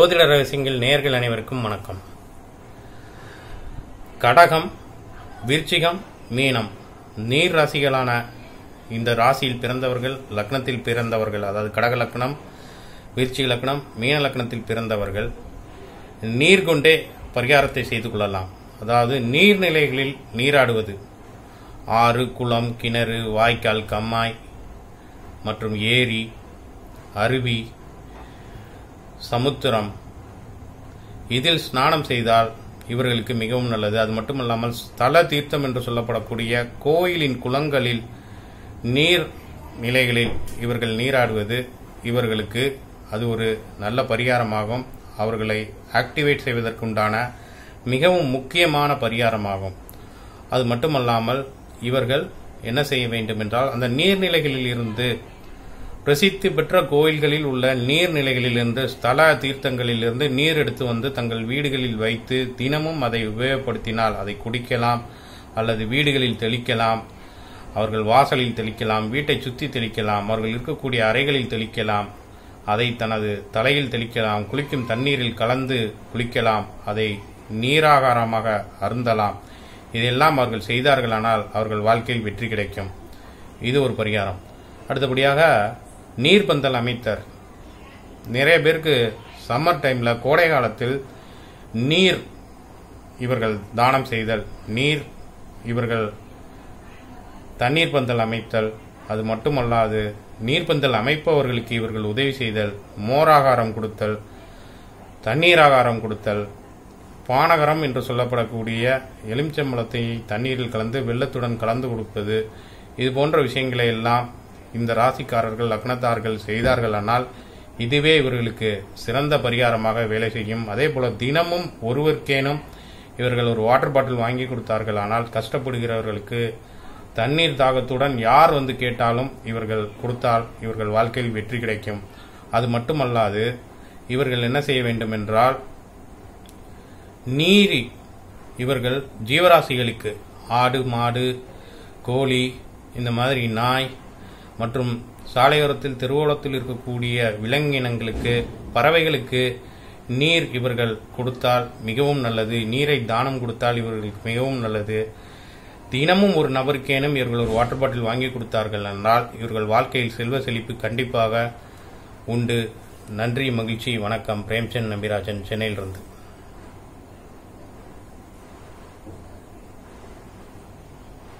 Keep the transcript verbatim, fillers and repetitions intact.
ஜோதிட ரகசியங்கள் நேயர்கள் அனைவருக்கும் வணக்கம். கடகம், விருச்சிகம், மீனம் நீர் ராசிகளான இந்த ராசியில் பிறந்தவர்கள், லக்னத்தில் பிறந்தவர்கள், அதாவது கடக லக்னம், விருச்சிக லக்னம், மீன லக்னத்தில் பிறந்தவர்கள் நீர் கொண்டே பரிகாரத்தை செய்து கொள்ளலாம். அதாவது நீர்நிலைகளில் நீராடுவது, ஆறு, குளம், கிணறு, வாய்க்கால், கம்மாய் மற்றும் ஏரி, அருவி, சமுத்திரம் இதில் ஸ்நானம் செய்தால் இவர்களுக்கு மிகவும் நல்லது. அது மட்டுமல்லாமல் ஸ்தல தீர்த்தம் என்று சொல்லப்படக்கூடிய கோயிலின் குளங்களில் நீர் நிலைகளில் இவர்கள் நீராடுவது இவர்களுக்கு அது ஒரு நல்ல பரிகாரமாகும். அவர்களை ஆக்டிவேட் செய்வதற்குண்டான மிகவும் முக்கியமான பரிகாரமாகும். அது மட்டுமல்லாமல் இவர்கள் என்ன செய்ய வேண்டும் என்றால், அந்த நீர்நிலைகளில் இருந்து பிரசித்தி பெற்ற கோயில்களில் உள்ள நீர்நிலைகளிலிருந்து, ஸ்தல தீர்த்தங்களிலிருந்து நீர் எடுத்து வந்து தங்கள் வீடுகளில் வைத்து தினமும் அதை உபயோகப்படுத்தினால் அதை குடிக்கலாம், அல்லது வீடுகளில் தெளிக்கலாம், அவர்கள் வாசலில் தெளிக்கலாம், வீட்டை சுற்றி தெளிக்கலாம், அவர்கள் இருக்கக்கூடிய அறைகளில் தெளிக்கலாம், அதை தனது தலையில் தெளிக்கலாம், குளிக்கும் தண்ணீரில் கலந்து குளிக்கலாம், அதை நீராகாரமாக அருந்தலாம். இதெல்லாம் அவர்கள் செய்தார்களானால் அவர்கள் வாழ்க்கையில் வெற்றி கிடைக்கும். இது ஒரு பரிகாரம். அடுத்தபடியாக நீர்பந்தல் அமைத்தர். நிறைய பேருக்கு சம்மர் டைம்ல, கோடை காலத்தில் நீர் இவர்கள் தானம் செய்தல், நீர் இவர்கள் தண்ணீர் பந்தல் அமைத்தல், அது மட்டுமல்லாது நீர்பந்தல் அமைப்பவர்களுக்கு இவர்கள் உதவி செய்தல், மோராகாரம் கொடுத்தல், தண்ணீராகாரம் கொடுத்தல், பானகரம் என்று சொல்லப்படக்கூடிய எலுமிச்சம்பழத்தை தண்ணீரில் கலந்து வெள்ளத்துடன் கலந்து கொடுப்பது, இது போன்ற விஷயங்களை எல்லாம் இந்த ராசிக்காரர்கள், லக்னத்தார்கள் செய்தார்களானால் இதுவே இவர்களுக்கு சிறந்த பரிகாரமாக வேலை செய்யும். அதே போல தினமும் ஒருவருக்கேனும் இவர்கள் ஒரு வாட்டர் பாட்டில் வாங்கி கொடுத்தார்கள் ஆனால், கஷ்டப்படுகிறவர்களுக்கு தண்ணீர் தாகத்துடன் யார் வந்து கேட்டாலும் இவர்கள் கொடுத்தால் இவர்கள் வாழ்க்கையில் வெற்றி கிடைக்கும். அது மட்டுமல்லாது இவர்கள் என்ன செய்ய வேண்டும் என்றால், நீரி இவர்கள் ஜீவராசிகளுக்கு, ஆடு, மாடு, கோழி, இந்த மாதிரி நாய் மற்றும் சாலையோரத்தில் தெருவோரத்தில் இருக்கக்கூடிய விலங்கினங்களுக்கு, பறவைகளுக்கு நீர் இவர்கள் கொடுத்தால் மிகவும் நல்லது. நீரை தானம் கொடுத்தால் இவர்களுக்கு மிகவும் நல்லது. தினமும் ஒரு நபருக்கேனும் இவர்கள் ஒரு வாட்டர் பாட்டில் வாங்கி கொடுத்தார்கள் என்றால் இவர்கள் வாழ்க்கையில் செல்வ செழிப்பு கண்டிப்பாக உண்டு. நன்றி, மகிழ்ச்சி, வணக்கம். பிரேம்சந்த் நம்பிராஜன், சென்னையிலிருந்து.